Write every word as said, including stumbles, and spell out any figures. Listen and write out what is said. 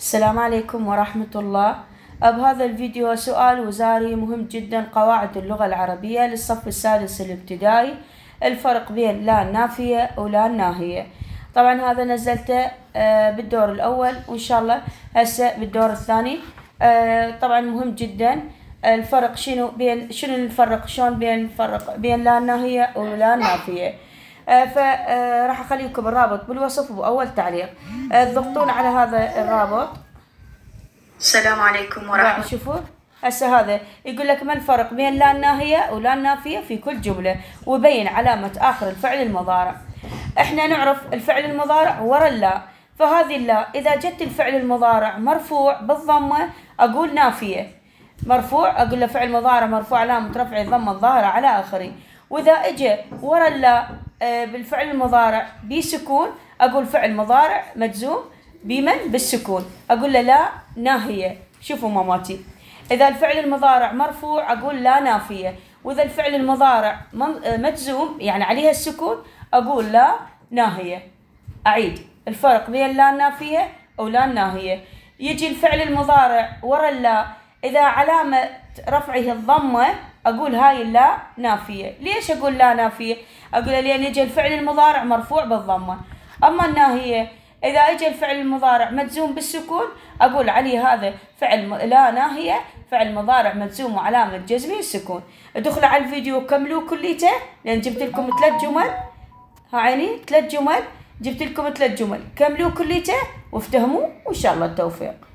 السلام عليكم ورحمة الله. بهذا الفيديو سؤال وزاري مهم جدا، قواعد اللغة العربية للصف السادس الابتدائي، الفرق بين لا النافية ولا الناهية. طبعا هذا نزلته بالدور الأول، وإن شاء الله هسه بالدور الثاني. طبعا مهم جدا الفرق شنو بين شنو نفرق شلون بين الفرق بين لا الناهية ولا النافية. فراح اخليكم الرابط بالوصف وبأول تعليق، تضغطون على هذا الرابط. السلام عليكم ورحمة الله. شوفوا هسه هذا يقول لك ما الفرق بين لا الناهية ولا النافية في كل جملة، وبين علامة آخر الفعل المضارع. احنا نعرف الفعل المضارع ورا اللا، فهذه اللا إذا جت الفعل المضارع مرفوع بالضمة أقول نافية، مرفوع أقول له فعل مضارع مرفوع علامة رفعه الضمة الظاهرة على آخره. وإذا إجا ورا اللا بالفعل المضارع بسكون أقول فعل مضارع مجزوم بمن بالسكون، أقول له لا ناهية. شوفوا ماماتي، إذا الفعل المضارع مرفوع أقول لا نافية، وإذا الفعل المضارع مجزوم يعني عليها السكون أقول لا ناهية. أعيد الفرق بين لا النافية ولا الناهية. يجي الفعل المضارع ورا اللا إذا علامة رفعه الضمة أقول هاي اللا نافية. ليش أقول لا نافية؟ أقول لأن يجي الفعل المضارع مرفوع بالضمة. أما الناهية إذا اجى الفعل المضارع مجزوم بالسكون أقول عليه هذا فعل لا ناهية، فعل مضارع مجزوم وعلامة جزمه السكون. ادخلوا على الفيديو وكملوه كليته، لأن جبت لكم ثلاث جمل. ها عيني ثلاث جمل، جبت لكم ثلاث جمل، كملوه كليته وافتهموه وإن شاء الله التوفيق.